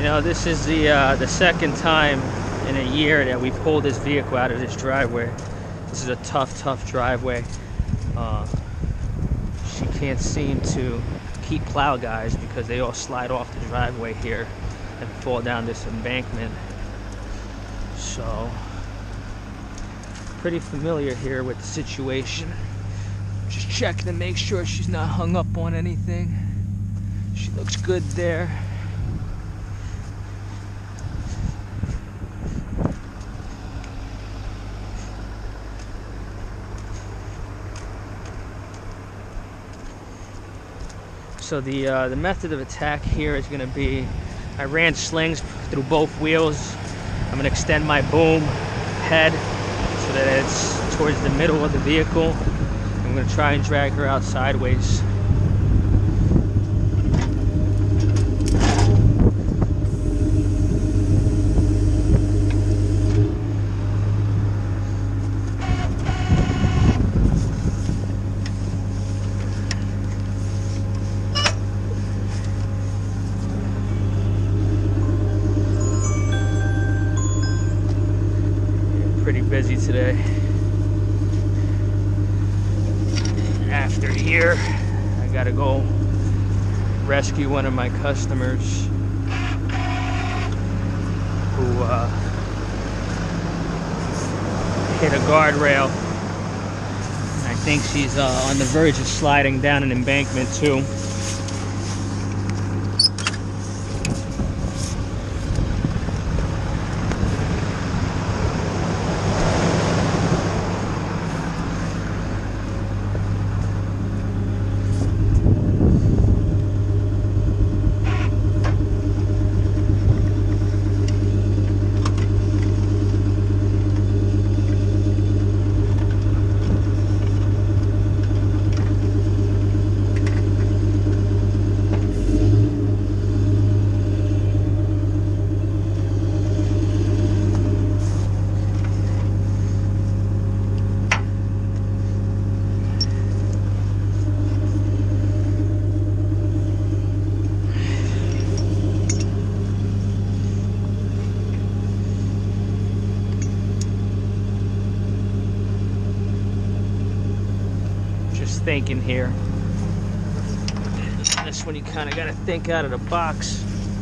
know, this is the second time in a year that we pulled this vehicle out of this driveway. This is a tough driveway. She can't seem to keep plow guys because they all slide off the driveway here and fall down this embankment. So, pretty familiar here with the situation. Just checking to make sure she's not hung up on anything. She looks good there. So the method of attack here is going to be, I ran slings through both wheels. I'm going to extend my boom head so that it's towards the middle of the vehicle. I'm going to try and drag her out sideways. Pretty busy today. After here, I gotta go rescue one of my customers who hit a guardrail. I think she's on the verge of sliding down an embankment too. Thinking here. This one you kind of got to think out of the box.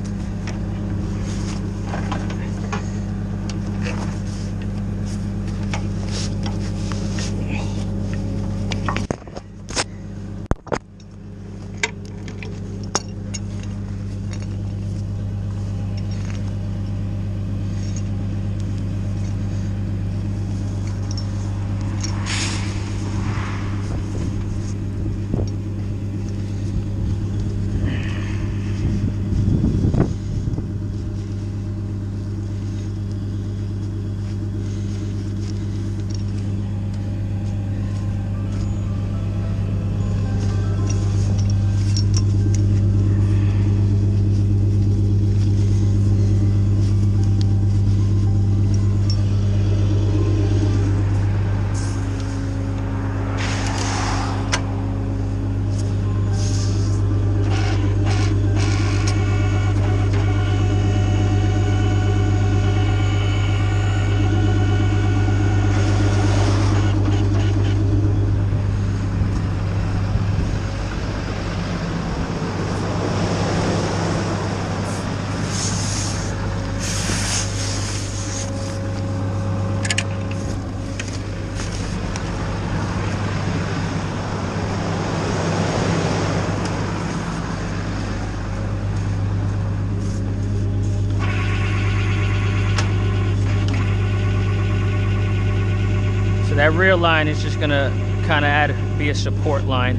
So that rear line is just gonna kind of be a support line.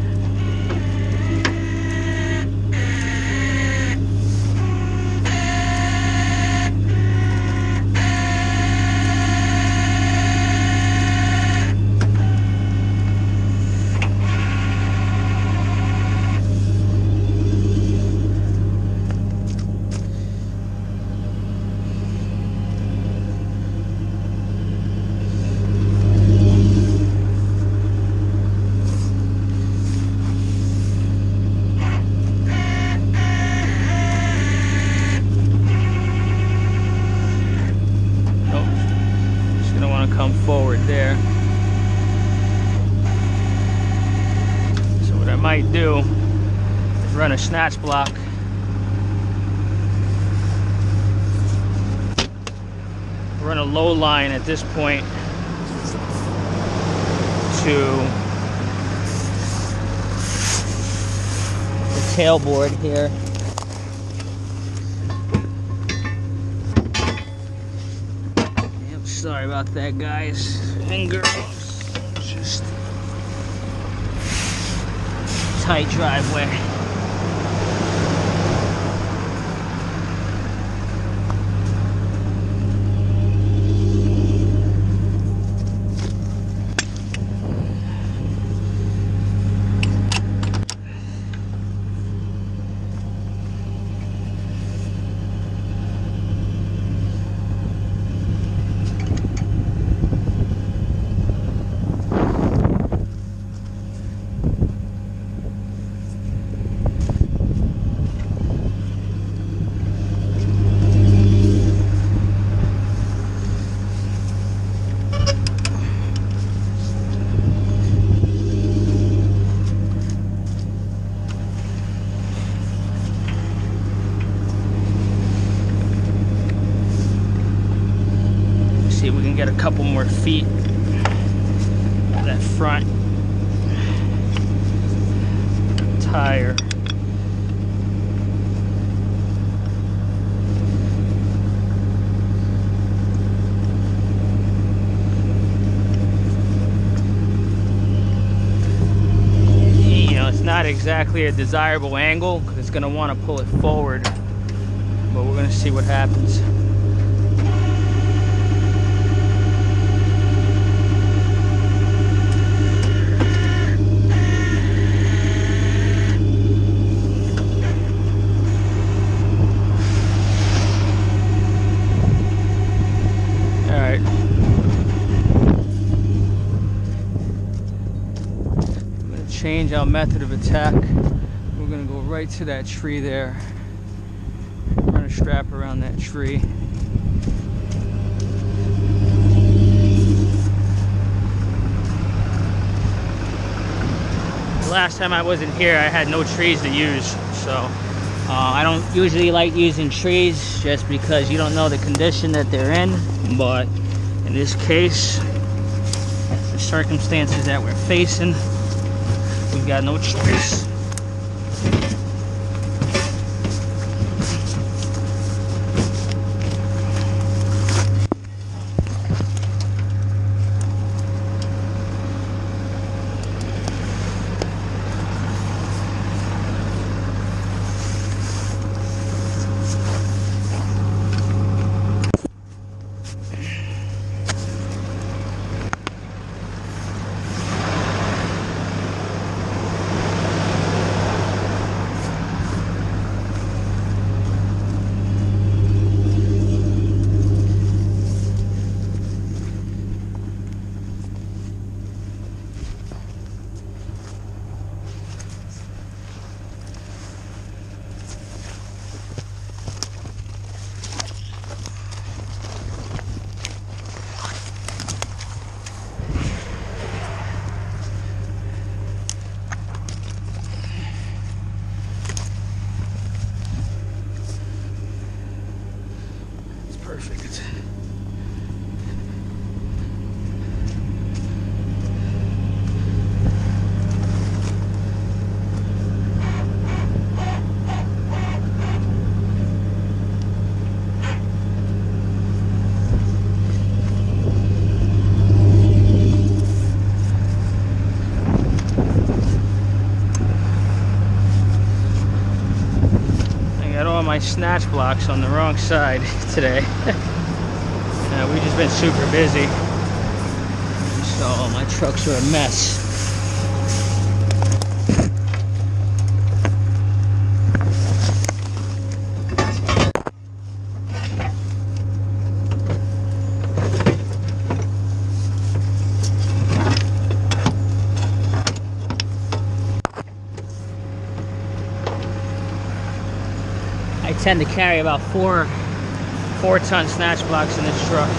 might do is run a snatch block run a low line at this point to the tailboard here. Yep, sorry about that, guys and girls. Just tight driveway. See if we can get a couple more feet of that front tire. You know, it's not exactly a desirable angle because it's going to want to pull it forward, but we're going to see what happens. Change our method of attack. We're gonna go right to that tree there. Run a strap around that tree. The last time I wasn't here, I had no trees to use, so I don't usually like using trees just because you don't know the condition that they're in. But in this case, the circumstances that we're facing, we've got no choice. Perfect. I got all my snatch blocks on the wrong side today. We've just been super busy, so my trucks are a mess. I tend to carry about four 4-ton snatch blocks in this truck.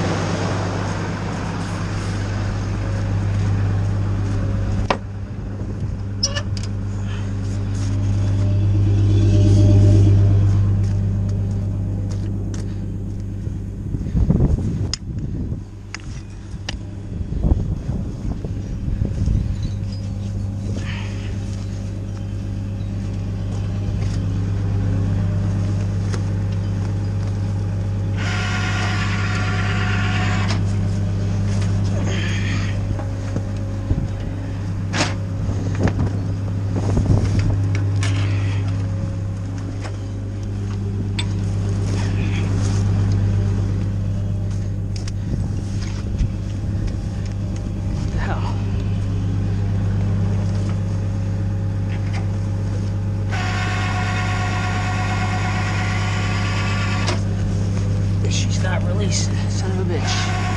She's not releasing, son of a bitch.